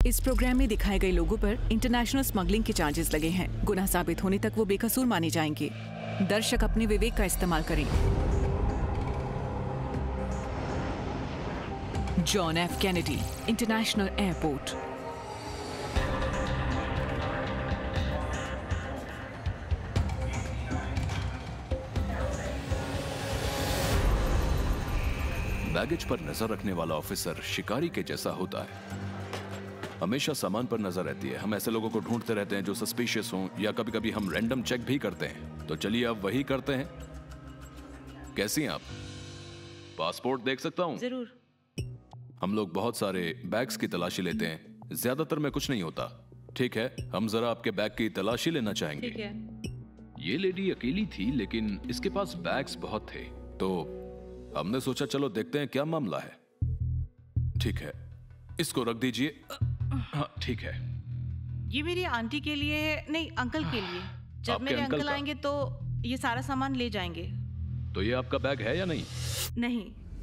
इस प्रोग्राम में दिखाए गए लोगों पर इंटरनेशनल स्मगलिंग के चार्जेस लगे हैं। गुनाह साबित होने तक वो बेकसूर माने जाएंगे। दर्शक अपने विवेक का इस्तेमाल करें। John F Kennedy International Airport. Baggage पर नजर रखने वाला ऑफिसर शिकारी के जैसा होता है। हमेशा सामान पर नजर रहती है। हम ऐसे लोगों को ढूंढते रहते हैं जो सस्पिशियस हों, या कभी कभी हम रैंडम चेक भी करते हैं। तो चलिए अब वही करते हैं। कैसी हैं आप? पासपोर्ट देख सकता हूं? जरूर। हम लोग बहुत सारे बैग्स की तलाशी लेते हैं, ज्यादातर में कुछ नहीं होता। ठीक है, हम जरा आपके बैग की तलाशी लेना चाहेंगे। ठीक है। ये लेडी अकेली थी, लेकिन इसके पास बैग्स बहुत थे, तो हमने सोचा चलो देखते हैं क्या मामला है। ठीक है, इसको रख दीजिए। हाँ ठीक है। ये मेरी आंटी के लिए है, नहीं अंकल के लिए। जब आपके मेरे अंकल अंकल का? आएंगे तो ये सारा सामान ले जाएंगे। तो ये आपका बैग है या नहीं? नहीं।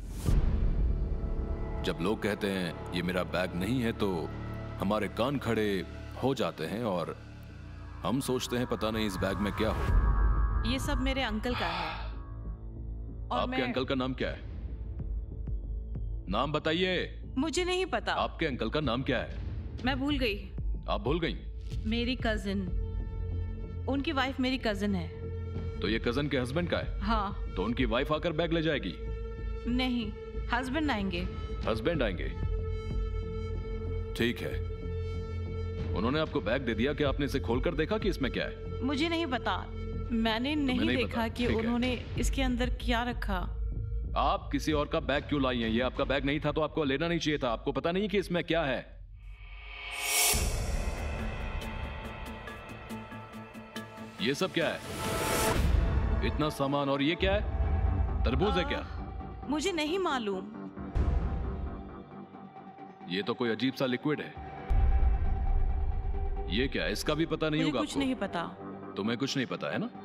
जब लोग कहते हैं ये मेरा बैग नहीं है तो हमारे कान खड़े हो जाते हैं और हम सोचते हैं पता नहीं इस बैग में क्या हो। ये सब मेरे अंकल का है। और आपके अंकल का नाम क्या है? नाम बताइए। मुझे नहीं पता। आपके अंकल का नाम क्या है? मैं भूल गई। आप भूल गई? मेरी कजिन, उनकी वाइफ मेरी कजिन है। तो ये कजन के हस्बैंड का है? हाँ। तो उनकी वाइफ आकर बैग ले जाएगी? नहीं, हस्बैंड आएंगे। हस्बैंड आएंगे? ठीक है। उन्होंने आपको बैग दे दिया कि आपने इसे खोलकर देखा कि इसमें क्या है? मुझे नहीं पता। मैंने नहीं देखा कि उन्होंने इसके अंदर क्या रखा। आप किसी और का बैग क्यों लाई हैं? ये आपका बैग नहीं था तो आपको लेना नहीं चाहिए था। आपको पता नहीं कि इसमें क्या है? ये सब क्या है? इतना सामान, और ये क्या है? तरबूज है क्या? मुझे नहीं मालूम। ये तो कोई अजीब सा लिक्विड है। ये क्या है? इसका भी पता नहीं होगा कुछ आपको? नहीं पता। तुम्हें कुछ नहीं पता है ना?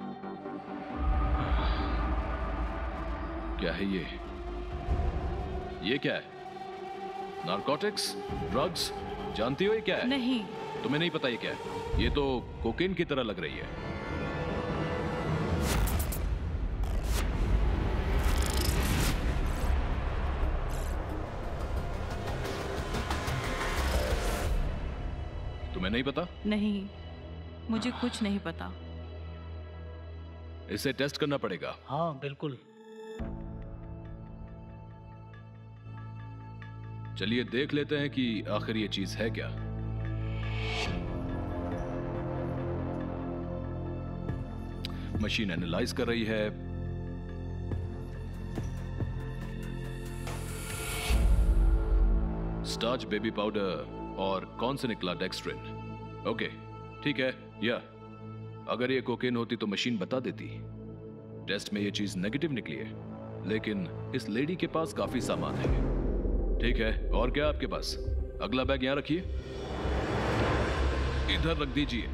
क्या है ये? ये क्या है? नारकोटिक्स? ड्रग्स? जानती हो ये क्या है? नहीं। तुम्हें नहीं पता ये क्या है? ये तो कोकेन की तरह लग रही है। तुम्हें नहीं पता? नहीं, मुझे कुछ नहीं पता। इसे टेस्ट करना पड़ेगा। हाँ बिल्कुल। चलिए देख लेते हैं कि आखिर ये चीज है क्या। मशीन एनालाइज कर रही है। स्टार्च, बेबी पाउडर और कौन से निकला? डेक्स्ट्रिन। ओके ठीक है। या अगर ये कोकेन होती तो मशीन बता देती। टेस्ट में ये चीज नेगेटिव निकली है, लेकिन इस लेडी के पास काफी सामान है। ठीक है, और क्या आपके पास? अगला बैग यहां रखिए। इधर रख दीजिए।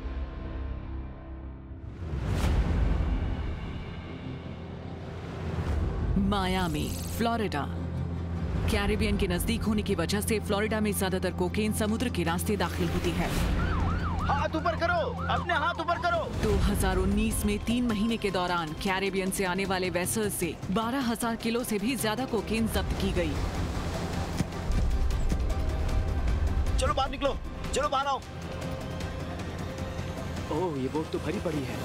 Miami, Florida. कैरिबियन के नजदीक होने की वजह से फ्लोरिडा में ज्यादातर कोकेन समुद्र के रास्ते दाखिल होती है। हाथ ऊपर करो, अपने हाथ ऊपर करो। 2019 में 3 महीने के दौरान कैरिबियन से आने वाले वेसल से 12,000 किलो से भी ज्यादा कोकेन जब्त की गई। चलो बाहर निकलो, चलो बाहर आओ। ओह, ये बोट तो भरी पड़ी है।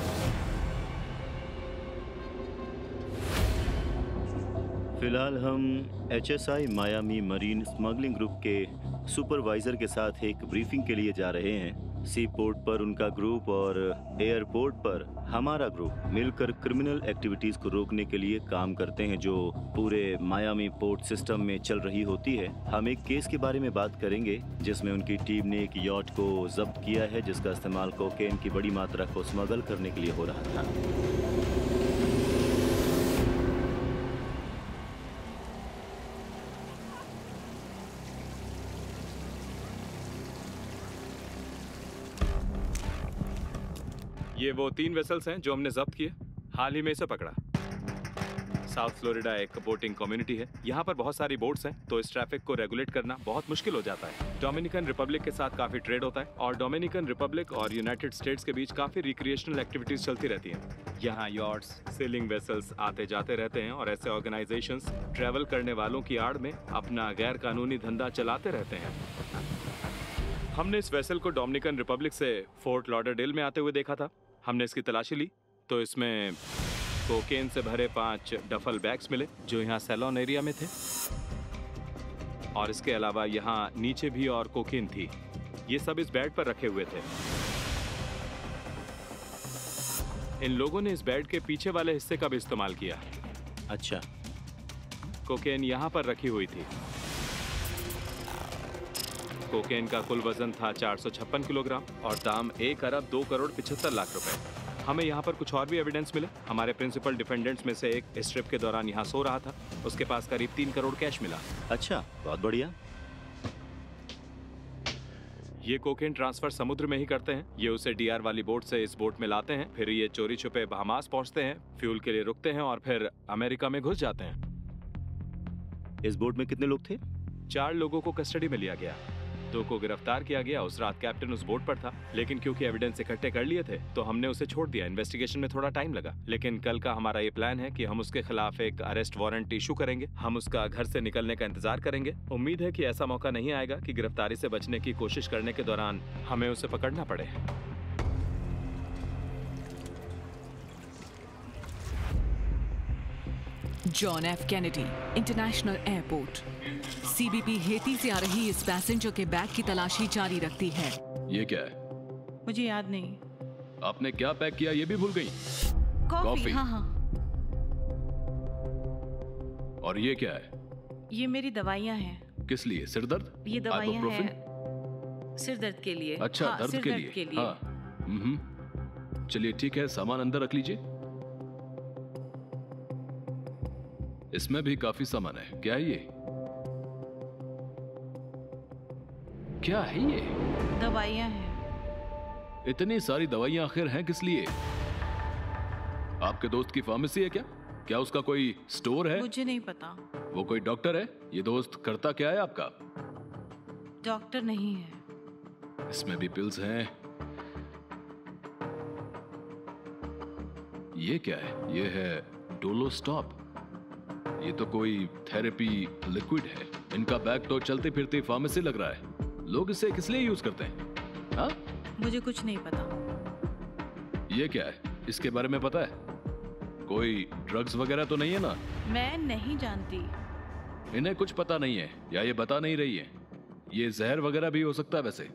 फिलहाल हम HSI Miami Marine smuggling group के सुपरवाइजर के साथ एक ब्रीफिंग के लिए जा रहे हैं। सी पोर्ट पर उनका ग्रुप और एयरपोर्ट पर हमारा ग्रुप मिलकर क्रिमिनल एक्टिविटीज को रोकने के लिए काम करते हैं जो पूरे मायामी पोर्ट सिस्टम में चल रही होती है। हम एक केस के बारे में बात करेंगे जिसमें उनकी टीम ने एक यॉट को जब्त किया है जिसका इस्तेमाल कोकेन की बड़ी मात्रा को स्मगल करने के लिए हो रहा था। ये वो 3 वेसल्स हैं जो हमने जब्त किए। हाल ही में इसे पकड़ा। साउथ फ्लोरिडा एक बोटिंग कम्युनिटी है। यहाँ पर बहुत सारी बोट्स हैं, तो इस ट्रैफिक को रेगुलेट करना बहुत मुश्किल हो जाता है। डोमिनिकन रिपब्लिक के साथ काफी ट्रेड होता है और डोमिनिकन रिपब्लिक और यूनाइटेड स्टेट्स के बीच काफी रिक्रिएशनल एक्टिविटीज चलती रहती हैं। यहाँ यॉट्स, सेलिंग वेसल्स आते जाते रहते हैं और ऐसे ऑर्गेनाइजेशंस ट्रैवल करने वालों की आड़ में अपना गैर कानूनी धंधा चलाते रहते हैं। हमने इस वेसल को डोमिनिकन रिपब्लिक से फोर्ट लॉडरडेल में आते हुए देखा था। हमने इसकी तलाशी ली तो इसमें कोकेन से भरे 5 डफल बैग्स मिले जो यहाँ सैलॉन एरिया में थे, और इसके अलावा यहाँ नीचे भी और कोकेन थी। ये सब इस बेड पर रखे हुए थे। इन लोगों ने इस बेड के पीछे वाले हिस्से का भी इस्तेमाल किया। अच्छा, कोकेन यहाँ पर रखी हुई थी। कोकेन का कुल वजन था 456 किलोग्राम और दाम 1 अरब 2 करोड़ 75 लाख रुपए। हमें यहाँ पर कुछ और भी एविडेंस मिले। हमारे प्रिंसिपल डिफेंडेंट्स में से एक इस ट्रिप के दौरान यहाँ सो रहा था। उसके पास करीब 3 करोड़ कैश मिला। अच्छा, बहुत बढ़िया। ये कोकेन ट्रांसफर समुद्र में ही करते हैं। ये उसे डीआर वाली बोट से इस बोट में लाते हैं, फिर ये चोरी छुपे बहामास पहुंचते हैं, फ्यूल के लिए रुकते हैं और फिर अमेरिका में घुस जाते हैं। इस बोट में कितने लोग थे? 4 लोगों को कस्टडी में लिया गया। 2 को गिरफ्तार किया गया। उस रात कैप्टन उस बोट पर था, लेकिन क्योंकि एविडेंस इकट्ठे कर लिए थे तो हमने उसे छोड़ दिया। इन्वेस्टिगेशन में थोड़ा टाइम लगा, लेकिन कल का हमारा ये प्लान है कि हम उसके खिलाफ एक अरेस्ट वारंट इशू करेंगे। हम उसका घर से निकलने का इंतजार करेंगे। उम्मीद है कि ऐसा मौका नहीं आएगा कि गिरफ्तारी से बचने की कोशिश करने के दौरान हमें उसे पकड़ना पड़े। John F Kennedy International Airport. CBP Haiti से आ रही इस पैसेंजर के बैग की तलाशी जारी रखती है। ये क्या है? मुझे याद नहीं। आपने क्या पैक किया ये भी भूल गई? कॉफी। हाँ हाँ। और ये क्या है? ये मेरी दवाइयाँ हैं। किस लिए? सिर दर्द? ये दवाइयाँ हैं सिर दर्द के लिए। अच्छा, हाँ, दर्द के लिए। हाँ। चलिए ठीक है, सामान अंदर रख लीजिए। इसमें भी काफी सामान है। क्या है ये? क्या है ये? दवाइयाँ हैं। इतनी सारी दवाइयां आखिर हैं किस लिए? आपके दोस्त की फार्मेसी है क्या? क्या उसका कोई स्टोर है? मुझे नहीं पता। वो कोई डॉक्टर है? ये दोस्त करता क्या है आपका? डॉक्टर नहीं है। इसमें भी पिल्स हैं। ये क्या है? ये है डोलो स्टॉप। ये तो कोई थेरेपी लिक्विड है। इनका बैग तो चलती फिरती फार्मेसी लग रहा है। लोग इसे किस लिए यूज करते हैं? हाँ? मुझे कुछ नहीं पता। ये क्या है? इसके बारे में पता है? कोई ड्रग्स वगैरह तो नहीं है ना? मैं नहीं जानती। इन्हें कुछ पता नहीं है या ये बता नहीं रही है? ये जहर वगैरह भी हो सकता है वैसे।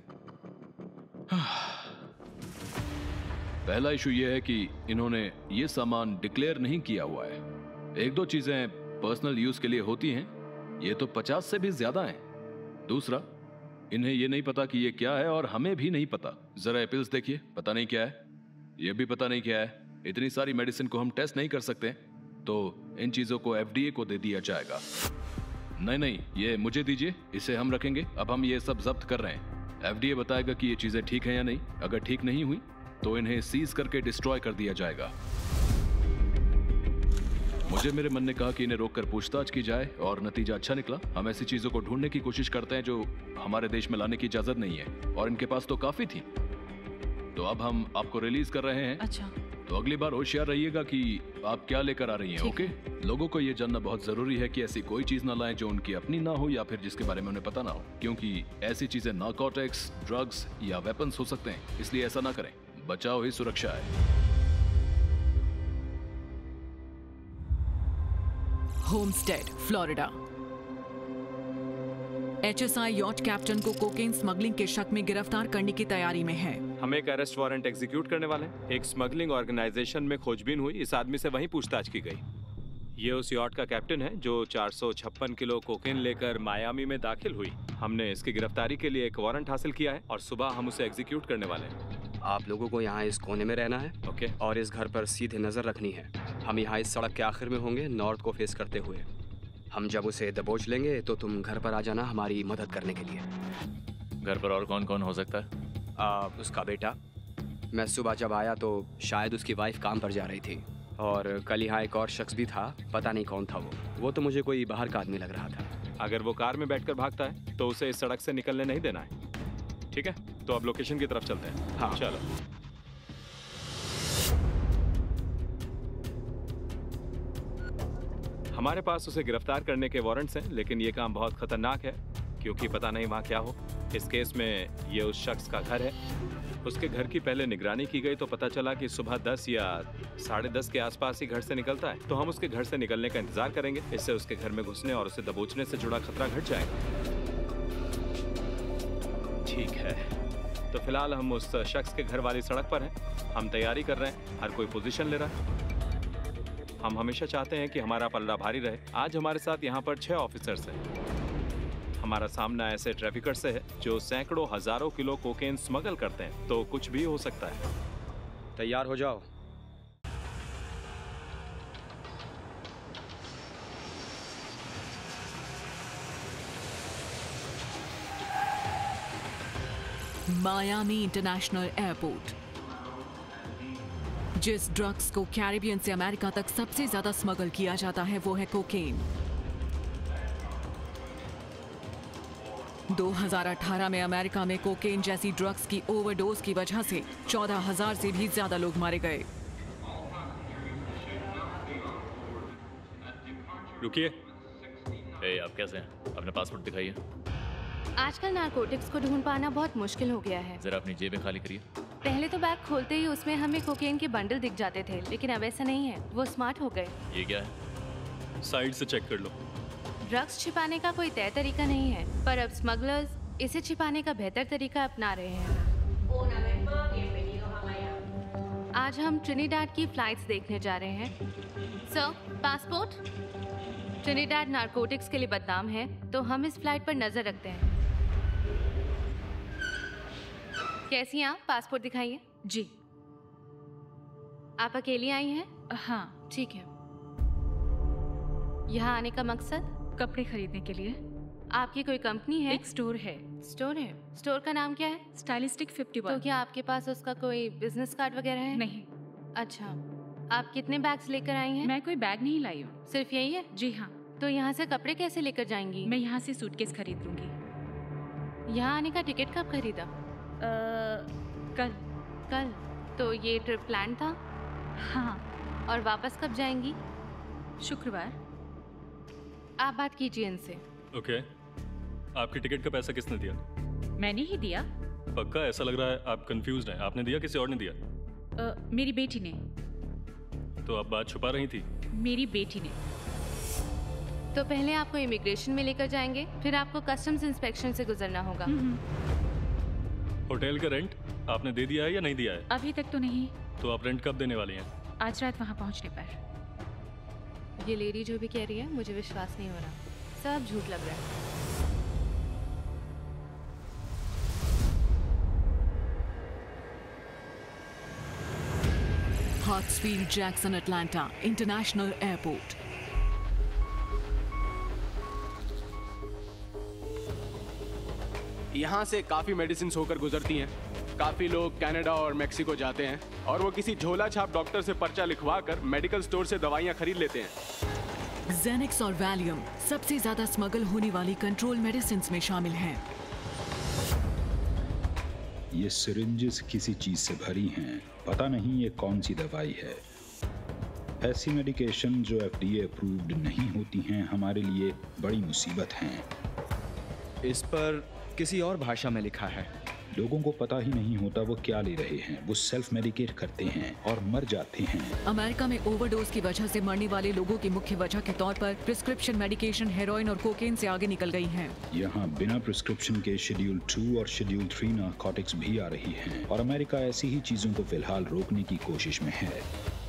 पहला इशू ये है कि इन्होंने ये सामान डिक्लेयर नहीं किया हुआ है। 1-2 चीजें पर्सनल यूज के लिए होती हैं, ये तो 50 से भी ज्यादा हैं। दूसरा, इन्हें ये नहीं पता कि ये क्या है और हमें भी नहीं पता। जरा पिल्स देखिए, पता नहीं क्या है। ये भी पता नहीं क्या है। इतनी सारी मेडिसिन को हम टेस्ट नहीं कर सकते, तो इन चीजों को FDA को दे दिया जाएगा। नहीं, ये मुझे दीजिए, इसे हम रखेंगे। अब हम ये सब जब्त कर रहे हैं। FDA बताएगा कि ये चीजें ठीक है या नहीं। अगर ठीक नहीं हुई तो इन्हें सीज करके डिस्ट्रॉय कर दिया जाएगा। मुझे मेरे मन ने कहा कि इन्हें रोककर पूछताछ की जाए और नतीजा अच्छा निकला। हम ऐसी चीजों को ढूंढने की कोशिश करते हैं जो हमारे देश में लाने की इजाजत नहीं है, और इनके पास तो काफी थी। तो अब हम आपको रिलीज कर रहे हैं। अच्छा। तो अगली बार होशियार रहिएगा कि आप क्या लेकर आ रही हैं। ओके? लोगों को ये जानना बहुत जरूरी है कि ऐसी कोई चीज ना लाएं जो उनकी अपनी ना हो या फिर जिसके बारे में उन्हें पता ना हो, क्योंकि ऐसी चीजें नार्कोटिक्स, ड्रग्स या वेपन्स हो सकते हैं। इसलिए ऐसा ना करें। बचाव ही सुरक्षा है। Homestead, Florida. HSI yacht captain को कोकेन स्मगलिंग के शक में गिरफ्तार करने की तैयारी में है। हम एक अरेस्ट वारंट एग्जीक्यूट करने वाले हैं। एक स्मगलिंग ऑर्गेनाइजेशन में खोजबीन हुई। इस आदमी से वहीं पूछताछ की गई। ये उस यॉट का कैप्टन है जो 456 किलो कोकेन लेकर मायामी में दाखिल हुई। हमने इसकी गिरफ्तारी के लिए एक वारंट हासिल किया है और सुबह हम उसे एग्जीक्यूट करने वाले हैं। आप लोगों को यहाँ इस कोने में रहना है। ओके। और इस घर पर सीधे नजर रखनी है। हम यहाँ इस सड़क के आखिर में होंगे, नॉर्थ को फेस करते हुए। हम जब उसे दबोच लेंगे तो तुम घर पर आ जाना हमारी मदद करने के लिए। घर पर और कौन कौन हो सकता है? उसका बेटा। मैं सुबह जब आया तो शायद उसकी वाइफ काम पर जा रही थी। और कल यहाँ एक और शख्स भी था, पता नहीं कौन था वो तो मुझे कोई बाहर का आदमी लग रहा था। अगर वो कार में बैठकर भागता है तो उसे इस सड़क से निकलने नहीं देना है। ठीक है, तो अब लोकेशन की तरफ चलते हैं। हाँ चलो। हमारे पास उसे गिरफ्तार करने के वारंट्स हैं, लेकिन ये काम बहुत खतरनाक है क्योंकि पता नहीं वहाँ क्या हो। इस केस में ये उस शख्स का घर है। उसके घर की पहले निगरानी की गई तो पता चला कि सुबह 10 या 10:30 के आसपास ही घर से निकलता है। तो हम उसके घर से निकलने का इंतजार करेंगे। इससे उसके घर में घुसने और उसे दबोचने से जुड़ा खतरा घट जाएगा। ठीक है, तो फिलहाल हम उस शख्स के घर वाली सड़क पर हैं। हम तैयारी कर रहे हैं, हर कोई पोजीशन ले रहा है। हम हमेशा चाहते हैं कि हमारा पल्ला भारी रहे। आज हमारे साथ यहाँ पर 6 ऑफिसर्स हैं। हमारा सामना ऐसे ट्रैफिकर से है जो सैकड़ों हजारों किलो कोकेन स्मगल करते हैं, तो कुछ भी हो सकता है। तैयार हो जाओ। Miami International Airport. जिस ड्रग्स को कैरिबियन से अमेरिका तक सबसे ज्यादा स्मगल किया जाता है वो है कोकेन। 2018 में अमेरिका में कोकेन जैसी ड्रग्स की ओवरडोज की वजह से 14,000 से भी ज्यादा लोग मारे गए। रुकिए। आप कैसे हैं? अपना पासपोर्ट दिखाइए। आजकल नारकोटिक्स को ढूंढ पाना बहुत मुश्किल हो गया है। जरा अपनी जेबें खाली करिए। पहले तो बैग खोलते ही उसमें हमें कोकेन के बंडल दिख जाते थे, लेकिन अब ऐसा नहीं है। वो स्मार्ट हो गए। ये क्या है? साइड से चेक कर लो। ड्रग्स छिपाने का कोई तय तरीका नहीं है, पर अब स्मगलर्स इसे छिपाने का बेहतर तरीका अपना रहे हैं। आज हम ट्रिनिडाड की फ्लाइट्स देखने जा रहे हैं। Sir, passport. ट्रिनिडाड नारकोटिक्स के लिए बदनाम है, तो हम इस फ्लाइट पर नजर रखते हैं। कैसी आप? पासपोर्ट दिखाइए। जी। आप अकेली आई हैं? हाँ। ठीक है। यहाँ आने का मकसद? कपड़े खरीदने के लिए। आपकी कोई कंपनी है? एक स्टोर है। स्टोर है? स्टोर का नाम क्या है? स्टाइलिस्टिक 51। तो क्या आपके पास उसका कोई बिजनेस कार्ड वगैरह है? नहीं। अच्छा, आप कितने बैग्स लेकर आई हैं? मैं कोई बैग नहीं लाई हूँ। सिर्फ यही है? जी हाँ। तो यहाँ से कपड़े कैसे लेकर जाएंगी? मैं यहाँ से सूटकेस खरीद लूंगी। यहाँ आने का टिकट कब खरीदा? कल। तो ये ट्रिप प्लान था? हाँ। और वापस कब जाएंगी? शुक्रवार। आप बात कीजिए इनसे। ओके। आपकी टिकट का पैसा किसने दिया? मैंने ही दिया। पक्का? ऐसा लग रहा है आप कंफ्यूज्ड हैं। आपने दिया, किसी और ने दिया? मेरी बेटी ने। तो आप बात छुपा रही थी? मेरी बेटी ने। तो पहले आपको इमिग्रेशन में लेकर जाएंगे, फिर आपको कस्टम्स इंस्पेक्शन से गुजरना होगा। होटल का रेंट आपने दे दिया है या नहीं दिया है? अभी तक तो नहीं। तो आप रेंट कब देने वाली हैं? आज रात वहाँ पहुँचने पर। ये लेडी जो भी कह रही है मुझे विश्वास नहीं हो रहा, सब झूठ लग रहा है। Hartsfield Jackson Atlanta International Airport. यहाँ से काफी मेडिसिन होकर गुजरती हैं। काफी लोग कनाडा और मेक्सिको जाते हैं और वो किसी झोला छाप डॉक्टर से पर्चा लिखवा कर मेडिकल स्टोर से दवाइयाँ खरीद लेते हैं। जेनेक्स और वैलियम सबसे ज्यादा स्मगल होने वाली कंट्रोल मेडिसिन में शामिल हैं। ये सिरिंजेस किसी चीज से भरी हैं, पता नहीं ये कौन सी दवाई है। ऐसी मेडिकेशन जो FDA अप्रूव्ड नहीं होती हैं हमारे लिए बड़ी मुसीबत हैं। इस पर किसी और भाषा में लिखा है। लोगों को पता ही नहीं होता वो क्या ले रहे हैं। वो सेल्फ मेडिकेट करते हैं और मर जाते हैं। अमेरिका में ओवरडोज की वजह से मरने वाले लोगों की मुख्य वजह के तौर पर प्रिस्क्रिप्शन मेडिकेशन हेरोइन और कोकेन से आगे निकल गई हैं। यहाँ बिना प्रिस्क्रिप्शन के शेड्यूल 2 और शेड्यूल 3 नारकोटिक्स भी आ रही हैं और अमेरिका ऐसी ही चीजों को फिलहाल रोकने की कोशिश में है।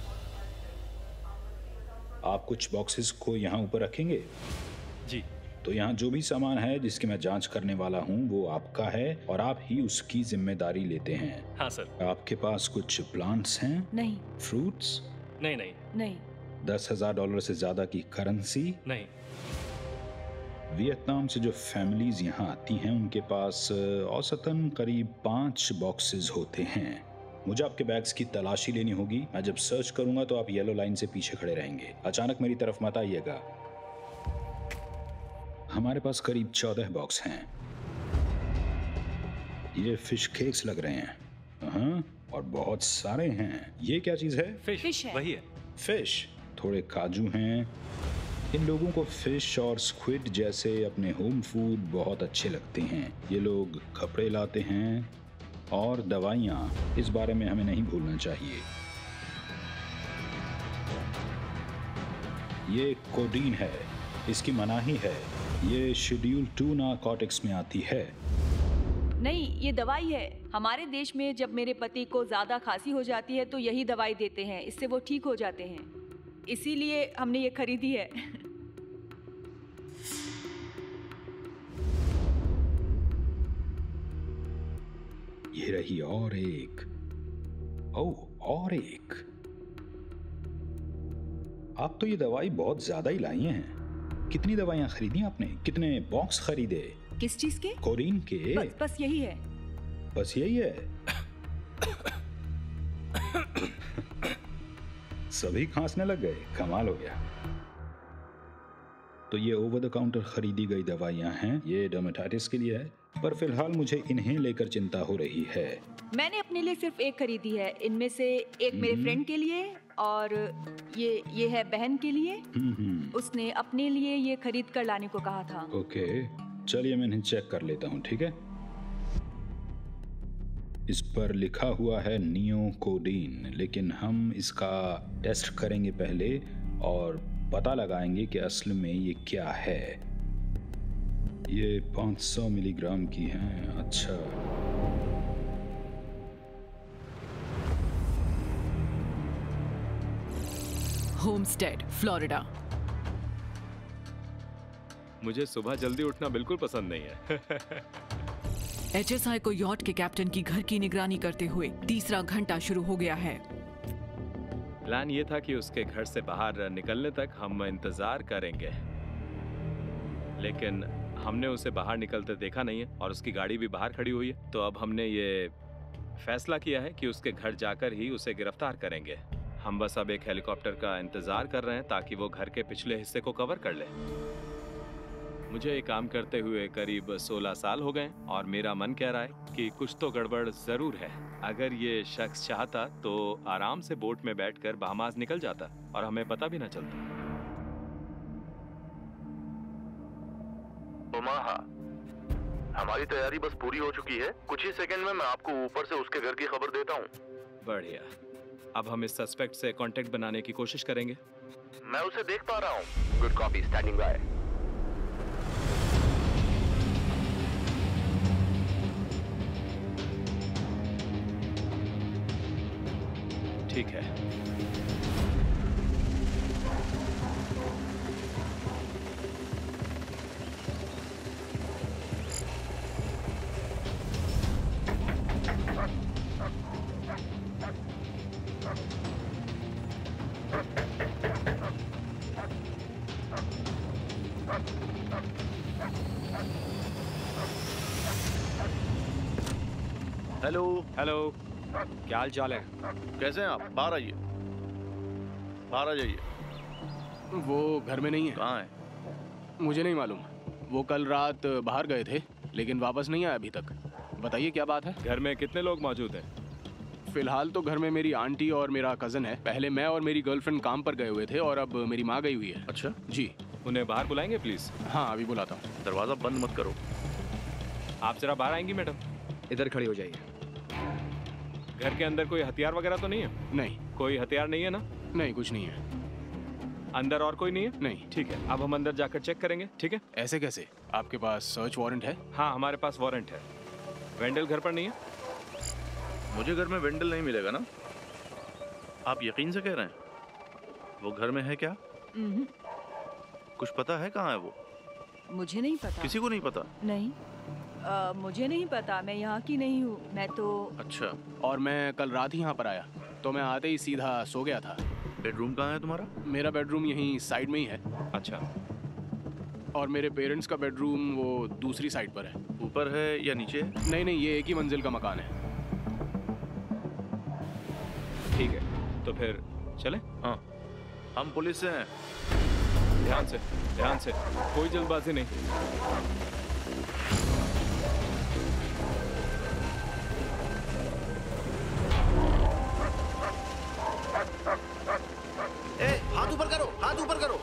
आप कुछ बॉक्सेस को यहाँ ऊपर रखेंगे? जी। तो यहाँ जो भी सामान है जिसकी मैं जांच करने वाला हूँ वो आपका है और आप ही उसकी जिम्मेदारी लेते हैं। हाँ सर। आपके पास कुछ प्लांट्स हैं? नहीं। फ्रूट्स? नहीं। $10,000 से ज्यादा की करेंसी? नहीं। वियतनाम से जो फैमिलीज यहाँ आती हैं उनके पास औसतन करीब 5 बॉक्सेस होते हैं। मुझे आपके बैग्स की तलाशी लेनी होगी। मैं जब सर्च करूंगा तो आप येलो लाइन से पीछे खड़े रहेंगे। अचानक मेरी तरफ मत आइएगा। हमारे पास करीब 14 बॉक्स हैं। ये फिश केक्स लग रहे हैं। हाँ, और बहुत सारे हैं। ये क्या चीज है? फिश है। वही है फिश। थोड़े काजू हैं। इन लोगों को फिश और स्क्विड जैसे अपने होम फूड बहुत अच्छे लगते हैं। ये लोग कपड़े लाते हैं और दवाइयाँ, इस बारे में हमें नहीं भूलना चाहिए। ये कोडीन है, इसकी मनाही है। ये शेड्यूल 2 नारकोटिक्स में आती है। नहीं, ये दवाई है। हमारे देश में जब मेरे पति को ज्यादा खांसी हो जाती है तो यही दवाई देते हैं, इससे वो ठीक हो जाते हैं। इसीलिए हमने ये खरीदी है। ये रही और एक। ओह, और एक। आप तो ये दवाई बहुत ज्यादा ही लाई हैं। कितनी दवाइयां खरीदी आपने? कितने बॉक्स खरीदे? किस चीज के? कोरीन के। बस यही है। बस यही है। सभी खांसने लग गए। कमाल हो गया। तो ये ओवर द काउंटर खरीदी गई दवाइयां हैं। ये डर्मेटाइटिस के लिए है, पर फिलहाल मुझे इन्हें लेकर चिंता हो रही है। मैंने अपने लिए सिर्फ एक खरीदी है। इनमें से एक मेरे फ्रेंड के लिए और ये है बहन के लिए। उसने अपने लिए ये खरीद कर लाने को कहा था। ओके, चलिए मैं इन्हें चेक कर लेता हूँ, ठीक है? इस पर लिखा हुआ है नियोकोडीन, लेकिन हम इसका टेस्ट करेंगे पहले और पता लगाएंगे कि असल में ये क्या है। ये 500 मिलीग्राम की है। अच्छा, होमस्टेड, फ्लोरिडा। मुझे सुबह जल्दी उठना बिल्कुल पसंद नहीं है। HSI को यॉट के कैप्टन की घर की निगरानी करते हुए तीसरा घंटा शुरू हो गया है। प्लान ये था कि उसके घर से बाहर निकलने तक हम इंतजार करेंगे, लेकिन हमने उसे बाहर निकलते देखा नहीं है और उसकी गाड़ी भी बाहर खड़ी हुई है। तो अब हमने ये फैसला किया है कि उसके घर जाकर ही उसे गिरफ्तार करेंगे। हम बस अब एक हेलीकॉप्टर का इंतजार कर रहे हैं ताकि वो घर के पिछले हिस्से को कवर कर ले। मुझे ये काम करते हुए करीब 16 साल हो गए और मेरा मन कह रहा है कि कुछ तो गड़बड़ जरूर है। अगर ये शख्स चाहता तो आराम से बोट में बैठकर बहामास निकल जाता और हमें पता भी न चलता। ओमाहा, हमारी तैयारी बस पूरी हो चुकी है। कुछ ही सेकंड में मैं आपको ऊपर से उसके घर की खबर देता हूँ। बढ़िया। अब हम इस सस्पेक्ट से कांटेक्ट बनाने की कोशिश करेंगे। मैं उसे देख पा रहा हूँ। Good copy, standing by. ठीक है। हेलो। हेलो, क्या हाल चाल है? कैसे हैं आप? बाहर आइए, बाहर आ जाइए। वो घर में नहीं है। कहाँ है? मुझे नहीं मालूम। वो कल रात बाहर गए थे लेकिन वापस नहीं आया अभी तक। बताइए क्या बात है? घर में कितने लोग मौजूद हैं? फिलहाल तो घर में मेरी आंटी और मेरा कजन है। पहले मैं और मेरी गर्लफ्रेंड काम पर गए हुए थे और अब मेरी माँ गई हुई है। अच्छा जी। उन्हें बाहर बुलाएंगे प्लीज? हाँ, अभी बुलाता हूँ। दरवाजा बंद मत करो। आप जरा बाहर आएंगी मैडम? इधर खड़ी हो जाइए। घर के अंदर कोई हथियार वगैरह तो नहीं है? नहीं। कोई हथियार नहीं है ना? नहीं, कुछ नहीं है। अंदर और कोई नहीं है? नहीं। ठीक है, अब हम अंदर जाकर चेक करेंगे। ठीक है? ऐसे कैसे? आपके पास सर्च वारंट है? हाँ, हमारे पास वारंट है। वेंडल घर पर नहीं है? मुझे घर में वेंडल नहीं मिलेगा ना? आप यकीन से कह रहे हैं? वो घर में है क्या? कुछ पता है कहाँ है वो? मुझे नहीं पता। किसी को नहीं पता? नहीं, मुझे नहीं पता। मैं यहाँ की नहीं हूँ। मैं तो। अच्छा। और मैं कल रात ही यहाँ पर आया तो मैं आते ही सीधा सो गया था। बेडरूम कहाँ है तुम्हारा? मेरा बेडरूम यहीं साइड में ही है। अच्छा। और मेरे पेरेंट्स का बेडरूम वो दूसरी साइड पर है। ऊपर है या नीचे? नहीं नहीं, ये एक ही मंजिल का मकान है। ठीक है, तो फिर चलें? हाँ, हम पुलिस से हैं। ध्यान से, कोई जल्दबाजी नहीं। हाथ ऊपर करो, हाथ ऊपर करो।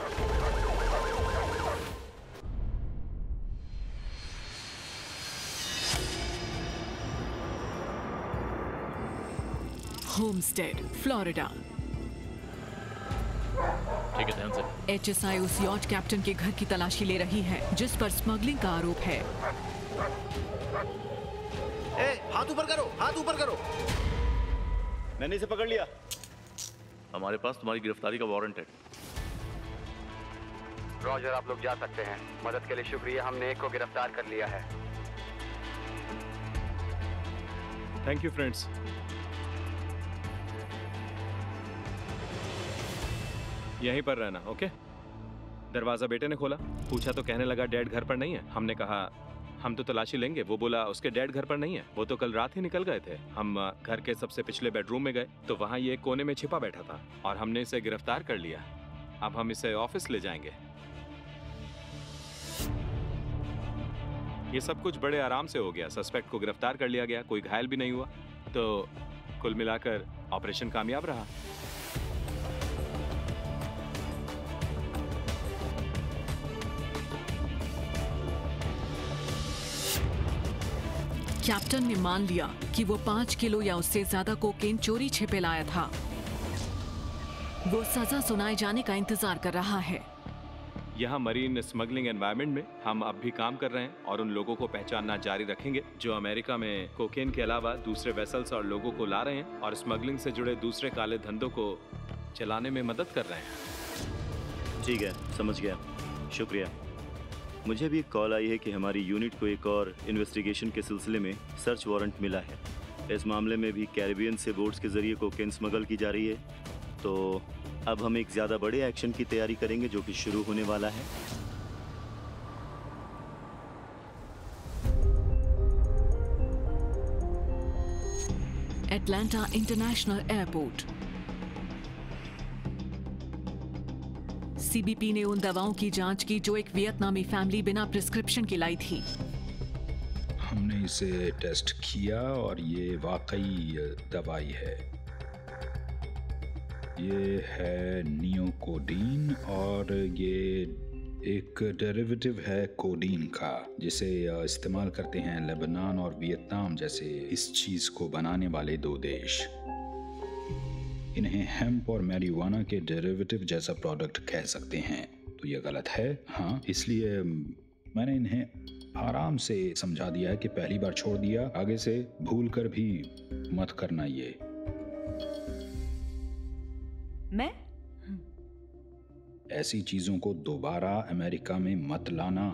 Homestead, Florida. ठीक है, ध्यान से। एचएसआई उस यॉट कैप्टन के घर की तलाशी ले रही है जिस पर स्मगलिंग का आरोप है। हाथ ऊपर करो, हाथ ऊपर करो। मैंने इसे पकड़ लिया। हमारे पास तुम्हारी गिरफ्तारी का वारंट है। रॉजर, आप लोग जा सकते हैं। मदद के लिए शुक्रिया, हमने एक को गिरफ्तार कर लिया है। Thank you friends. यहीं पर रहना, ओके? दरवाजा बेटे ने खोला, पूछा तो कहने लगा डैड घर पर नहीं है। हमने कहा हम तो तलाशी लेंगे। वो बोला उसके डैड घर पर नहीं है, वो तो कल रात ही निकल गए थे। हम घर के सबसे पिछले बेडरूम में गए तो वहाँ ये एक कोने में छिपा बैठा था और हमने इसे गिरफ्तार कर लिया। अब हम इसे ऑफिस ले जाएंगे। ये सब कुछ बड़े आराम से हो गया। सस्पेक्ट को गिरफ्तार कर लिया गया, कोई घायल भी नहीं हुआ, तो कुल मिलाकर ऑपरेशन कामयाब रहा। कैप्टन ने मान लिया कि वो 5 किलो या उससे ज्यादा कोकेन चोरी छिपे लाया था। वो सजा सुनाए जाने का इंतजार कर रहा है। यहाँ मरीन स्मगलिंग एनवायरनमेंट में हम अब भी काम कर रहे हैं और उन लोगों को पहचानना जारी रखेंगे जो अमेरिका में कोकेन के अलावा दूसरे वेसल्स और लोगों को ला रहे हैं और स्मगलिंग से जुड़े दूसरे काले धंधों को चलाने में मदद कर रहे हैं। ठीक है, समझ गया, शुक्रिया। मुझे भी एक कॉल आई है कि हमारी यूनिट को एक और इन्वेस्टिगेशन के सिलसिले में सर्च वारंट मिला है। इस मामले में भी कैरिबियन से बोट्स के जरिए कोकेन स्मगल की जा रही है। तो अब हम एक ज़्यादा बड़े एक्शन की तैयारी करेंगे जो कि शुरू होने वाला है। Atlanta international Airport. सीबीपी ने उन दवाओं की जांच की जो एक वियतनामी फैमिली बिना प्रिस्क्रिप्शन की लाई थी। हमने इसे टेस्ट किया और ये वाकई दवाई है। ये है नियोकोडीन और ये एक डेरिवेटिव है कोडीन का जिसे इस्तेमाल करते हैं लेबनान और वियतनाम जैसे इस चीज को बनाने वाले 2 देश। इन्हें हेम्प और मैरिजुआना के डेरिवेटिव जैसा प्रोडक्ट कह सकते हैं। तो ये गलत है, हाँ, इसलिए मैंने इन्हें आराम से समझा दिया है कि पहली बार छोड़ दिया, आगे से भूल कर भी मत करना। ये मैं ऐसी चीजों को दोबारा अमेरिका में मत लाना,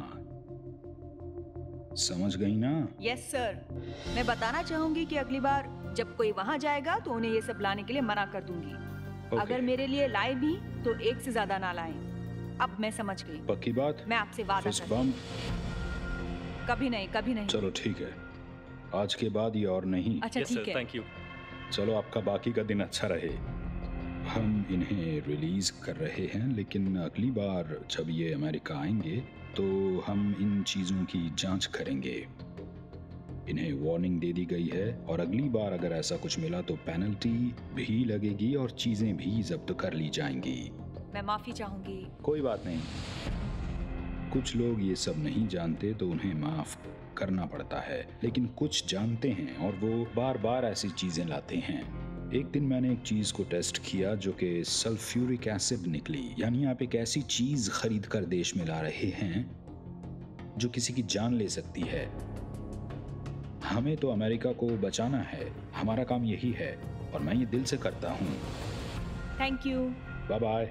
समझ गई ना? Yes sir. मैं बताना चाहूंगी कि अगली बार जब कोई वहाँ जाएगा तो उन्हें ये सब लाने के लिए मना कर दूंगी। अगर मेरे लिए लाए भी तो 1 से ज्यादा ना लाएं। अब मैं समझ गई। पक्की बात? मैं आपसे वादा करती हूँ। कभी नहीं, कभी नहीं। चलो ठीक है, आज के बाद ये और नहीं। अच्छा ठीक है। Thank you. चलो आपका बाकी का दिन अच्छा रहे। हम इन्हें रिलीज कर रहे हैं, लेकिन अगली बार जब ये अमेरिका आएंगे तो हम इन चीजों की जांच करेंगे। इन्हें वार्निंग दे दी गई है और अगली बार अगर ऐसा कुछ मिला तो पेनल्टी भी लगेगी और चीजें भी जब्त कर ली जाएंगी। मैं माफी चाहूंगी। कोई बात नहीं, कुछ लोग ये सब नहीं जानते तो उन्हें माफ करना पड़ता है, लेकिन कुछ जानते हैं और वो बार बार ऐसी चीजें लाते हैं। एक दिन मैंने एक चीज को टेस्ट किया जो कि सल्फ्यूरिक एसिड निकली। यानी आप एक ऐसी चीज खरीद कर देश में ला रहे हैं जो किसी की जान ले सकती है। हमें तो अमेरिका को बचाना है, हमारा काम यही है और मैं ये दिल से करता हूँ। Thank you. Bye bye.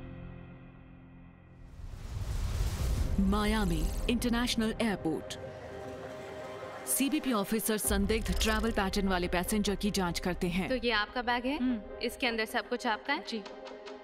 Miami International Airport. CBP officer संदिग्ध ट्रैवल पैटर्न वाले पैसेंजर की जांच करते हैं। तो ये आपका बैग है? इसके अंदर सब कुछ आपका है? जी।